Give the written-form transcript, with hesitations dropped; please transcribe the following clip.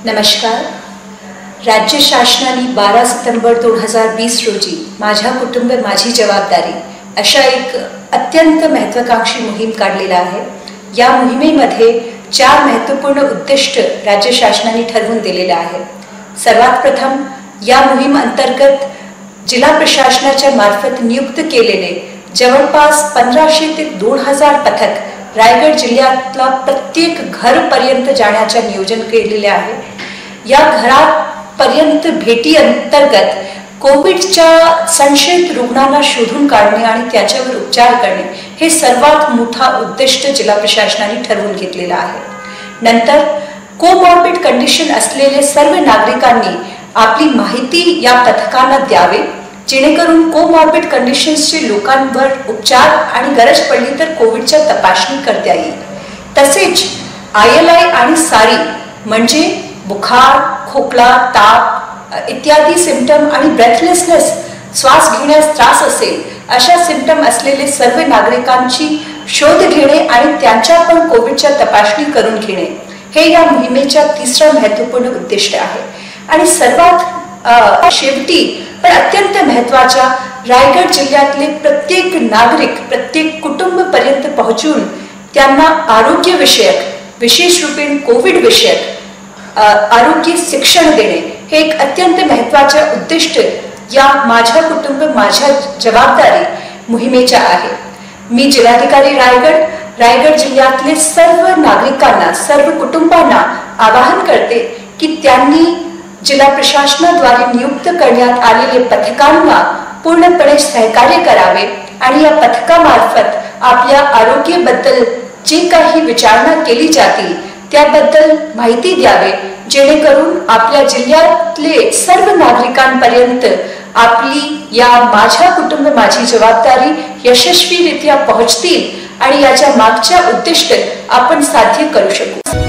नमस्कार। राज्य शासनाने 12 सप्टेंबर 2020 रोजी माझ्या कुटुंब माझी जबाबदारी अशा एक अत्यंत महत्त्वाकांक्षी मोहीम काढलेला आहे। या मोहिमेमध्ये 4 महत्त्वपूर्ण उद्दिष्ट राज्य शासनाने ठरवून दिलेले आहे। सर्वात प्रथम या मोहीम अंतर्गत जिल्हा प्रशासनाच्या मार्फत नियुक्त केलेले जवळपास 1500 ते 2000 पथक रायगड जिल्ह्यातला प्रत्येक घरपर्यंत जाण्याचे नियोजन केलेले आहे। या घरापर्यंत भेटी अंतर्गत कोविडच्या संशयित रुग्णांना शोधून काढणे आणि त्याच्यावर उपचार करणे हे सर्वात मोठा उद्दिष्ट जिल्हा प्रशासनाने ठरवून घेतलेला आहे। नंतर कोमॉर्बिड कंडिशन असलेले सर्व नागरिकांनी आपली माहिती या पथकांना द्यावे, जेणेकरून कोमॉर्बिड कंडिशन्सचे लोकांवर उपचार आणि गरज पडली तर कोविडच्या तपासणी करता येईल। तसेच ILI आणि सारी म्हणजे बुखार, खोकला, ताप इत्यादी सिम्पटम आणि ब्रेथलेसनेस श्वास घेण्यास त्रास असेल अशा सिम्पटम असलेले सर्व नागरिकांची शोध घेणे आणि त्यांच्या पण कोविडच्या तपासणी करून घेणे हे या मोहिमेच्या तिसरा महत्त्वपूर्ण उद्दिष्ट आहे। आणि सर्वात शेवटी पण अत्यंत महत्त्वाचा, रायगड जिल्ह्यातले प्रत्येक नागरिक प्रत्येक कुटुंब पर्यंत पोहोचून त्यांना आरोग्य विषयक, विशेष रूपेण कोविड विषयक आरोग्य शिक्षण देणे हे एक अत्यंत महत्त्वाचे उद्दिष्ट या माझ्या कुटुंब माझ्या जबाबदारी मोहिमेचा आहे। मी जिल्हाधिकारी रायगड जिल्ह्यातले सर्व नागरिकांना, सर्व कुटुंबांना आवाहन करते की त्यांनी जिल्हा प्रशासनाद्वारे नियुक्त करण्यात आलेले पथकांना पूर्णपणे सहकार्य करावे आणि या पथकामार्फत आपल्या आरोग्याबद्दल जे काही विचारणा केली जातील त्याबद्दल माहिती द्यावे, जेणेकरून आपल्या जिल्ह्यातले सर्व नागरिकांपर्यंत आपली या माझ्या कुटुंब माझी जबाबदारी यशस्वीरित्या पोहोचतील आणि याच्या मागच्या उद्दिष्ट आपण साध्य करू शकू।